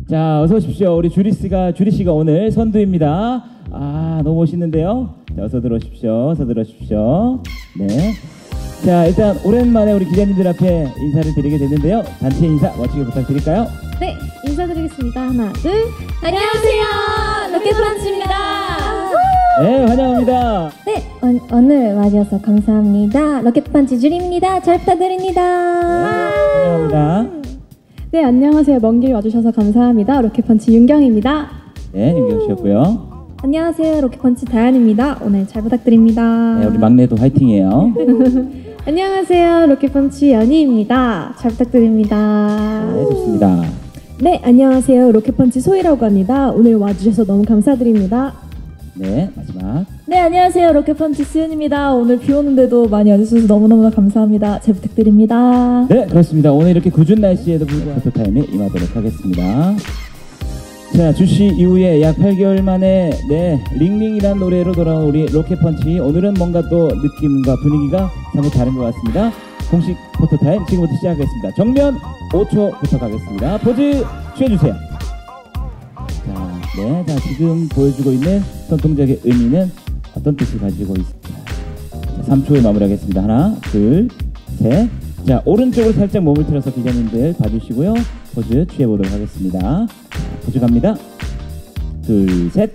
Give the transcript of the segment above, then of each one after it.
자, 어서 오십시오. 우리 주리 씨가 오늘 선두입니다. 아, 너무 멋있는데요. 자, 어서 들어오십시오. 어서 들어오십시오. 네. 자, 일단 오랜만에 우리 기자님들 앞에 인사를 드리게 됐는데요. 단체 인사 멋지게 부탁드릴까요? 네, 인사드리겠습니다. 하나, 둘. 안녕하세요, 로켓펀치입니다. 네, 환영합니다. 네, 오늘 와주셔서 감사합니다. 로켓펀치 주리입니다. 잘 부탁드립니다. 네, 환영합니다. 네, 안녕하세요. 먼 길 와주셔서 감사합니다. 로켓펀치 윤경입니다. 네, 윤경 씨였고요. 안녕하세요. 로켓펀치 다현입니다. 오늘 잘 부탁드립니다. 네, 우리 막내도 화이팅이에요. 안녕하세요. 로켓펀치 연희입니다. 잘 부탁드립니다. 네, 좋습니다. 네, 안녕하세요. 로켓펀치 소희라고 합니다. 오늘 와주셔서 너무 감사드립니다. 네, 마지막. 네, 안녕하세요, 로켓펀치 수윤입니다. 오늘 비 오는데도 많이 와주셔서 너무너무 감사합니다. 잘 부탁드립니다. 네, 그렇습니다. 오늘 이렇게 궂은 날씨에도 불구하고 포토타임에 임하도록 하겠습니다. 자, 주시 이후에 약 8개월 만에 네, 링링이란 노래로 돌아온 우리 로켓펀치. 오늘은 뭔가 또 느낌과 분위기가 사뭇 다른 것 같습니다. 공식 포토타임 지금부터 시작하겠습니다. 정면 5초부터 가겠습니다. 포즈 취해주세요. 자, 네, 자, 지금 보여주고 있는 손동작의 의미는 어떤 뜻을 가지고 있을까? 자, 3초에 마무리하겠습니다. 하나, 둘, 셋. 자, 오른쪽으로 살짝 몸을 틀어서 기자님들 봐주시고요. 포즈 취해보도록 하겠습니다. 자, 포즈 갑니다. 둘, 셋,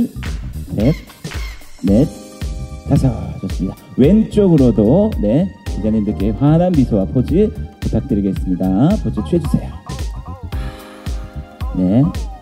넷, 다섯. 좋습니다. 왼쪽으로도 네, 기자님들께 환한 미소와 포즈 부탁드리겠습니다. 포즈 취해주세요. 네.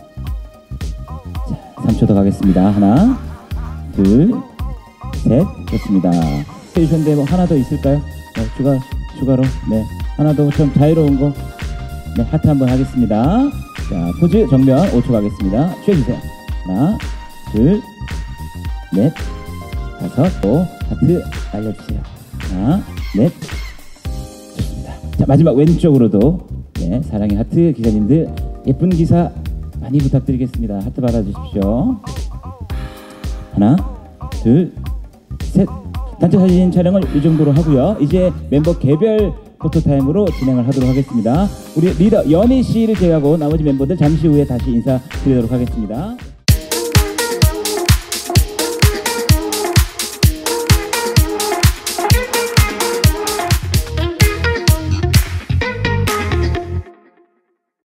자, 3초 더 가겠습니다. 하나, 둘, 셋. 좋습니다. 해주셨는데 뭐 하나 더 있을까요? 네, 추가로 네, 하나 더 좀 자유로운 거. 네, 하트 한번 하겠습니다. 자, 포즈 정면 5초 가겠습니다. 취해주세요. 하나, 둘, 넷, 다섯. 또 하트 날려주세요. 하나, 넷. 좋습니다. 자, 마지막 왼쪽으로도 네, 사랑의 하트. 기자님들 예쁜 기사 많이 부탁드리겠습니다. 하트 받아주십시오. 하나, 둘, 셋. 단체 사진 촬영을 이 정도로 하고요. 이제 멤버 개별 포토타임으로 진행을 하도록 하겠습니다. 우리 리더 연희 씨를 제외하고 나머지 멤버들 잠시 후에 다시 인사드리도록 하겠습니다.